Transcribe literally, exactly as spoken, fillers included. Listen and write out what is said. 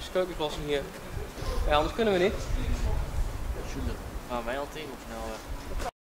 keukenklassen hier. Ja, anders kunnen we niet. Maar mij al tegen of snel weg.